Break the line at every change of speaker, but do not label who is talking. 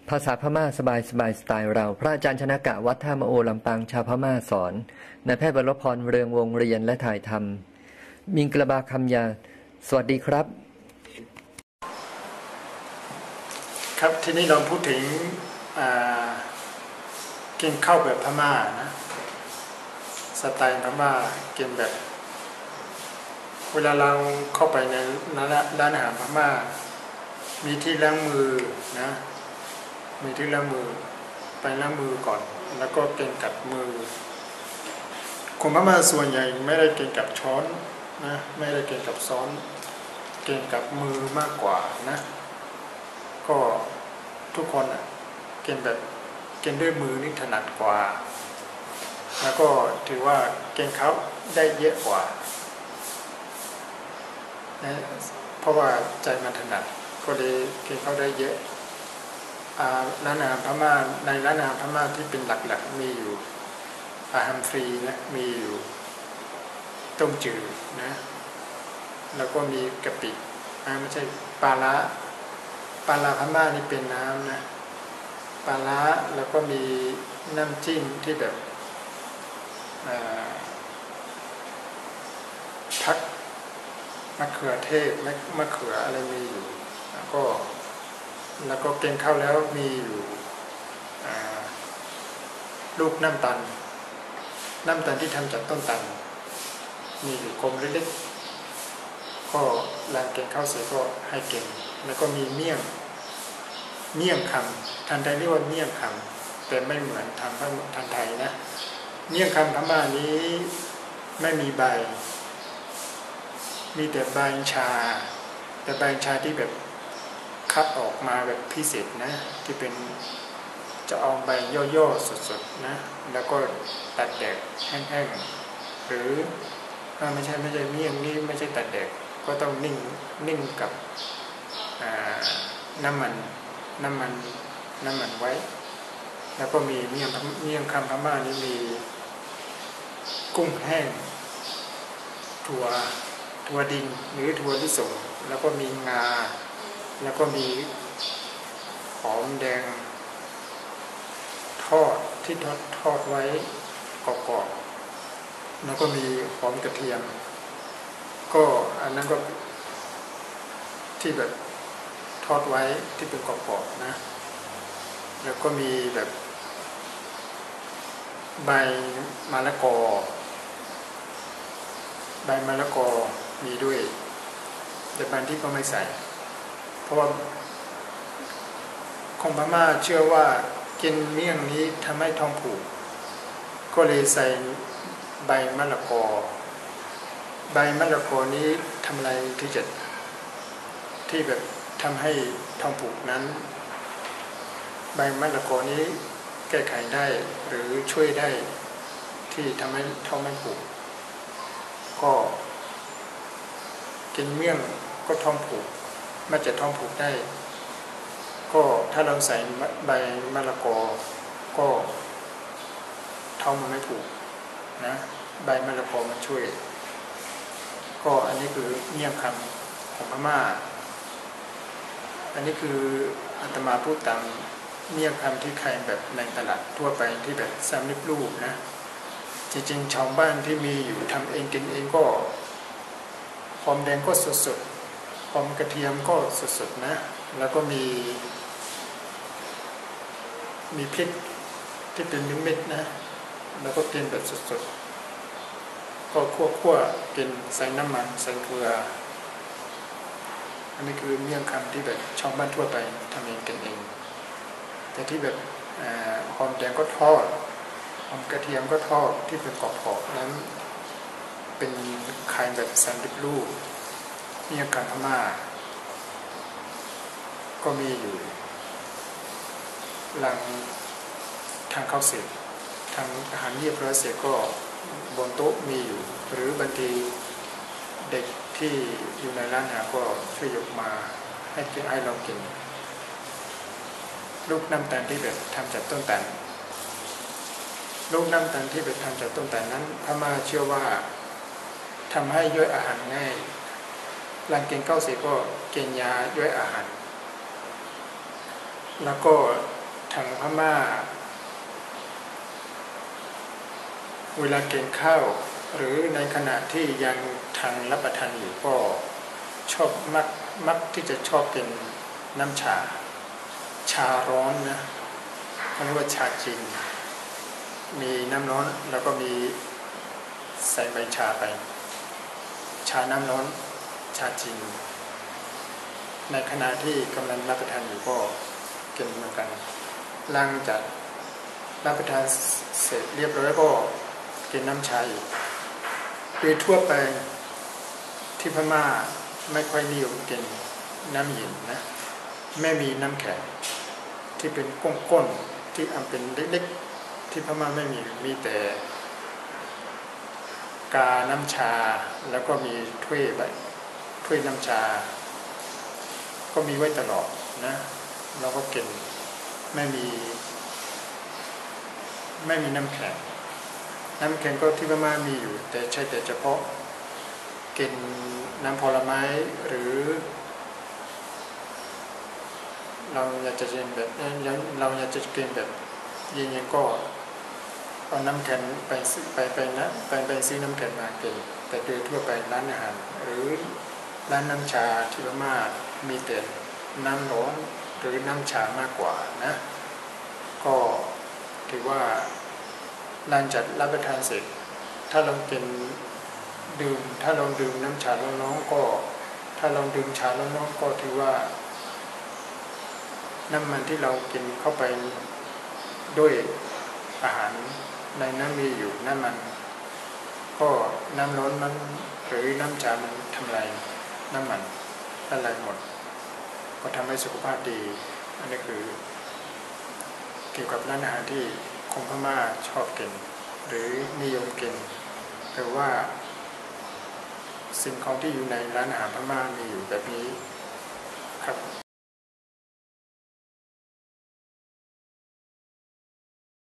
ภาษาพม่าสบายสไตล์เราพระอาจารย์ชนกะวัดท่ามะโอลำปางชาวพม่าสอนนายแพทย์วรพรเรืองวงเรียนและถ่ายทำมิงกระบาคำยาสวัสดีครับ
ครับทีนี้เราพูดถึงกินข้าวแบบพม่านะสไตล์พม่ากินแบบเวลาเราเข้าไปในร้านอาหารพม่ามีที่ล้างมือนะมีที่ล้างมือไปล้างมือก่อนแล้วก็กินกับมือคนพม่าส่วนใหญ่ไม่ได้กินกับช้อนนะไม่ได้กินกับซ้อนกินกับมือมากกว่านะก็ทุกคนกินแบบกินด้วยมือนี่ถนัดกว่าแล้วก็ถือว่ากินเขาได้เยอะกว่านะเพราะว่าใจมันถนัดก็เลยกินเขาได้เยอะร้านอาหารพม่าในร้านอาหารพม่าที่เป็นหลักๆมีอยู่อาหารฟรีนะมีอยู่ต้มจืดนะแล้วก็มีกะปิไม่ใช่ปลาร้าพม่านี่เป็นน้ำนะปลาร้าแล้วก็มีน้ำจิ้มที่แบบพักมะเขือเทศมะเขืออะไรมีอยู่แล้วก็กินข้าวแล้วมีอยู่ลูกน้ำตาลที่ทำจากต้นตาลมีอยู่กลมเล็กๆก็หลังกินข้าวเสร็จก็ให้กินแล้วก็มีเมี่ยงคำทันไทยเรียกว่าเมี่ยงคำแต่ไม่เหมือนทันไทยนะเมี่ยงคำพม่านี้ไม่มีใบมีแต่ใบชาแต่ใบชาที่แบบคัดออกมาแบบพิเศษนะที่เป็นจะเอาใบย่อๆสดๆนะแล้วก็ตัดแดกแห้งๆหรือไม่ใช่เมี่ยงนี่ไม่ใช่ตัดแดกก็ต้องนิ่งกับน้ำมันไว้แล้วก็มีเมี่ยงคำพม่านี่มีกุ้งแห้งถั่วดินหรือถั่วลิสงแล้วก็มีงาแล้วก็มีหอมแดงทอดที่ทอดไว้กรอบๆแล้วก็มีหอมกระเทียมก็อันนั้นก็ที่แบบทอดไว้ที่เป็นกรอบๆนะแล้วก็มีแบบใบมะละกอมีด้วยแต่บางที่ก็ไม่ใส่เพราะว่าของพม่าเชื่อว่ากินเมี่ยงนี้ทำให้ท้องผูกก็เลยใส่ใบมะละกอนี้ทำอะไรที่แบบทำให้ท้องผูกนั้นใบมะละกอนี้แก้ไขได้หรือช่วยได้ที่ทำให้ท้องไม่ผูกก็กินเมี่ยงก็ท้องผูกมันจะท้องผูกได้ก็ถ้าเราใส่ใบมะละกอก็ท้องมันไม่ผูกนะใบมะละกอมันช่วยก็อันนี้คือเมี่ยงคำของพม่าอันนี้คืออาตมาพูดตามเมี่ยงคำที่ขายแบบในตลาดทั่วไปที่แบบสำเร็จรูปนะจริงๆชาวบ้านที่มีอยู่ทำเองกินเองก็หอมแดงก็สดๆหอมกระเทียมก็สดๆนะแล้วก็มีพริกที่เป็นเม็ดๆนะแล้วก็กินแบบสดๆก็คั่วกินใส่น้ำมันใส่เกลืออันนี้คือเมี่ยงคำที่แบบชาวบ้านทั่วไปทำเองกินเองแต่ที่แบบหอมแดงก็ทอดหอมกระเทียมก็ทอดที่เป็นกรอบๆนั้นเป็นไข่แบบสำเร็จรูปเมี่ยงคำพม่าก็มีอยู่หลังทางเข้าเสร็จทางอาหารเรียบร้อยเสร็จก็บนโต๊ะมีอยู่หรือบางทีเด็กที่อยู่ในร้านอาหารก็ช่วยยกมาให้เรากินลูกน้ำตาลที่แบบทำจากต้นตาลลูกน้ำตาลที่แบบทำจากต้นตาลนั้นพม่าเชื่อว่าทำให้ย่อยอาหารง่ายหลังกินข้าวเสร็จก็กินยาย่อยอาหารแล้วก็ทางพม่าเวลากินข้าวหรือในขณะที่ยังทานรับประทานอยู่ก็ชอบมักที่จะชอบกินน้ำชาร้อนนะเขาเรียกว่าชาจีนมีน้ำร้อนแล้วก็มีใส่ใบชาไปชาน้ำร้อนชาจีนในขณะที่กำลังรับประทานอยู่ก็กินเหมือนกันหลังจากรับประทานเสร็จเรียบร้อยก็กินน้ำชาอีกโดยทั่วไปที่พม่าไม่ค่อยนิยมกินน้ำเย็นนะไม่มีน้ำแข็งที่เป็นก้นๆที่เป็นเล็กๆที่พม่าไม่มีแต่กาน้ำชาแล้วก็มีถ้วยน้ำชาก็มีไว้ตลอดนะเราก็กินไม่มีน้ำแข็งก็ที่พม่ามีอยู่แต่ใช่แต่เฉพาะกินน้ำผลไม้หรือเราอยากจะกินแบบเย็นๆก็เอาน้ำแข็งไปซื้อน้ำแข็งมากินแต่โดยทั่วไปร้านอาหารหรือร้านน้ำชาที่พม่ามีแต่น้ำร้อนหรือน้ำชามากกว่านะก็ถือว่าหลังจากรับประทานเสร็จถ้าเราดื่มน้ำชาร้อนๆก็ถ้าเราดื่มชาร้อนๆก็ถือว่าน้ำมันที่เรากินเข้าไปด้วยอาหารในน้ำมีอยู่น้ำมันก็น้ำร้อนมันหรือน้ำชามันทำลายน้ำมันละลายหมดก็ทำให้สุขภาพดีอันนี้คือเกี่ยวกับร้านอาหารที่คนพม่าชอบกินหรือนิยมกินหรือว่าสิ่งของที่อยู่ในร้านอาหารพม่ามีอยู่แบบนี้ครับ